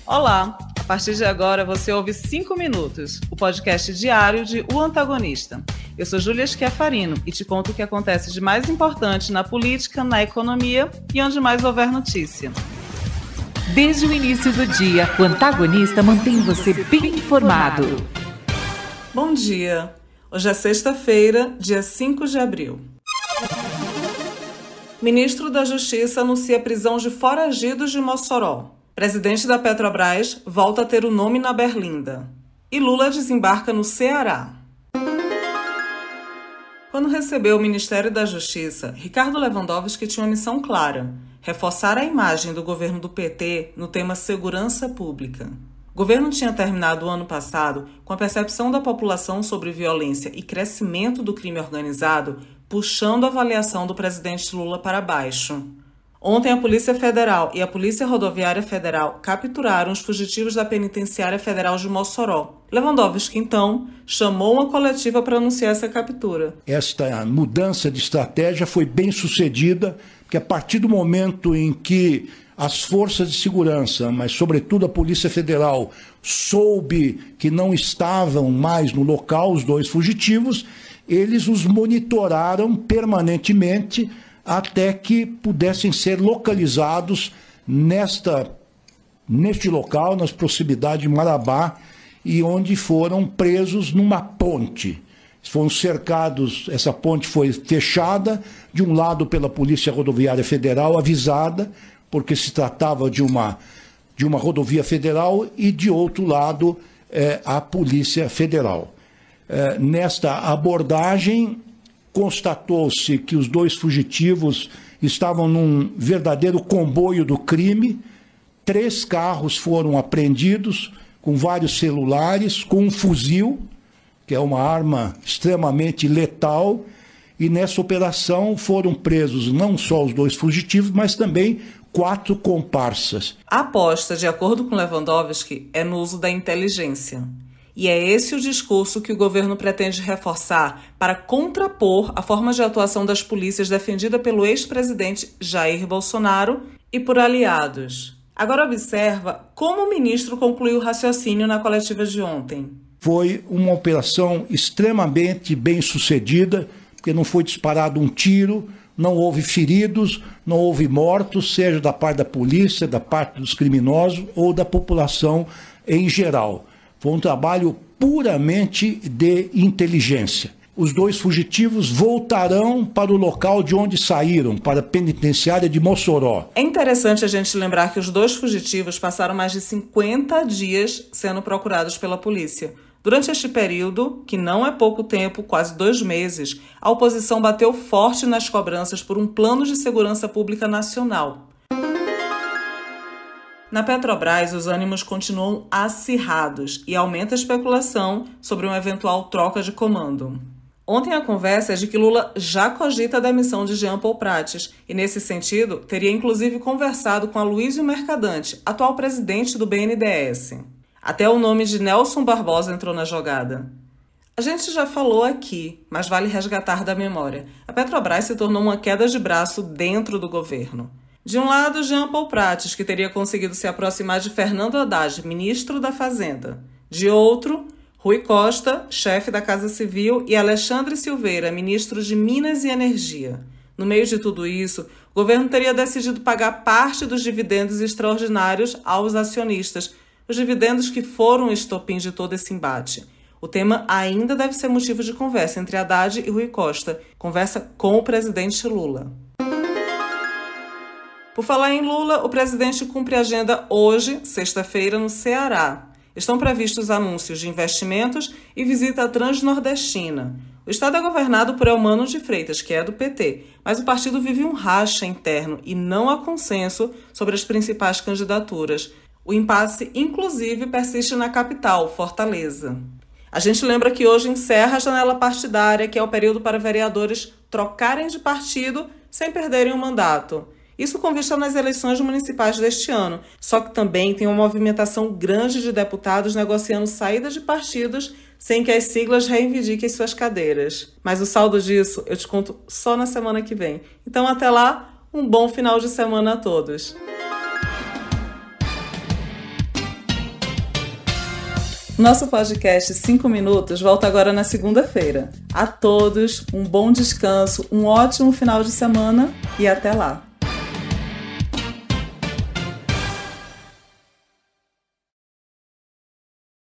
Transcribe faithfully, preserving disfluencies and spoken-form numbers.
Olá! A partir de agora você ouve cinco minutos, o podcast diário de O Antagonista. Eu sou Júlia Schiafarino e te conto o que acontece de mais importante na política, na economia e onde mais houver notícia. Desde o início do dia, o Antagonista mantém você bem informado. Bom dia! Hoje é sexta-feira, dia cinco de abril. Ministro da Justiça anuncia a prisão de foragidos de Mossoró. Presidente da Petrobras volta a ter o nome na berlinda. E Lula desembarca no Ceará. Quando recebeu o Ministério da Justiça, Ricardo Lewandowski tinha uma missão clara: reforçar a imagem do governo do P T no tema segurança pública. O governo tinha terminado o ano passado com a percepção da população sobre violência e crescimento do crime organizado, puxando a avaliação do presidente Lula para baixo. Ontem, a Polícia Federal e a Polícia Rodoviária Federal capturaram os fugitivos da Penitenciária Federal de Mossoró. Lewandowski, então, chamou uma coletiva para anunciar essa captura. Esta mudança de estratégia foi bem sucedida, porque a partir do momento em que as forças de segurança, mas sobretudo a Polícia Federal, soube que não estavam mais no local os dois fugitivos, eles os monitoraram permanentemente até que pudessem ser localizados nesta, neste local, nas proximidades de Marabá, e onde foram presos numa ponte. Foram cercados, essa ponte foi fechada, de um lado pela Polícia Rodoviária Federal, avisada, porque se tratava de uma, de uma rodovia federal, e de outro lado é, a Polícia Federal. É, nesta abordagem, constatou-se que os dois fugitivos estavam num verdadeiro comboio do crime. Três carros foram apreendidos, com vários celulares, com um fuzil, que é uma arma extremamente letal, e nessa operação foram presos não só os dois fugitivos, mas também quatro comparsas. A aposta, de acordo com Lewandowski, é no uso da inteligência. E é esse o discurso que o governo pretende reforçar para contrapor a forma de atuação das polícias defendida pelo ex-presidente Jair Bolsonaro e por aliados. Agora observa como o ministro concluiu o raciocínio na coletiva de ontem. Foi uma operação extremamente bem sucedida, porque não foi disparado um tiro, não houve feridos, não houve mortos, seja da parte da polícia, da parte dos criminosos ou da população em geral. Foi um trabalho puramente de inteligência. Os dois fugitivos voltarão para o local de onde saíram, para a penitenciária de Mossoró. É interessante a gente lembrar que os dois fugitivos passaram mais de cinquenta dias sendo procurados pela polícia. Durante este período, que não é pouco tempo, quase dois meses, a oposição bateu forte nas cobranças por um plano de segurança pública nacional. Na Petrobras, os ânimos continuam acirrados e aumenta a especulação sobre uma eventual troca de comando. Ontem a conversa é de que Lula já cogita a demissão de Jean Paul Prates e, nesse sentido, teria inclusive conversado com Aloysio Mercadante, atual presidente do B N D E S. Até o nome de Nelson Barbosa entrou na jogada. A gente já falou aqui, mas vale resgatar da memória. A Petrobras se tornou uma queda de braço dentro do governo. De um lado, Jean Paul Prates, que teria conseguido se aproximar de Fernando Haddad, ministro da Fazenda. De outro, Rui Costa, chefe da Casa Civil, e Alexandre Silveira, ministro de Minas e Energia. No meio de tudo isso, o governo teria decidido pagar parte dos dividendos extraordinários aos acionistas, os dividendos que foram o estopim de todo esse embate. O tema ainda deve ser motivo de conversa entre Haddad e Rui Costa, conversa com o presidente Lula. Por falar em Lula, o presidente cumpre a agenda hoje, sexta-feira, no Ceará. Estão previstos anúncios de investimentos e visita à Transnordestina. O estado é governado por Eumano de Freitas, que é do P T, mas o partido vive um racha interno e não há consenso sobre as principais candidaturas. O impasse, inclusive, persiste na capital, Fortaleza. A gente lembra que hoje encerra a janela partidária, que é o período para vereadores trocarem de partido sem perderem o mandato. Isso com vista nas eleições municipais deste ano, só que também tem uma movimentação grande de deputados negociando saída de partidos sem que as siglas reivindiquem suas cadeiras. Mas o saldo disso eu te conto só na semana que vem. Então até lá, um bom final de semana a todos. Nosso podcast cinco minutos volta agora na segunda-feira. A todos, um bom descanso, um ótimo final de semana e até lá!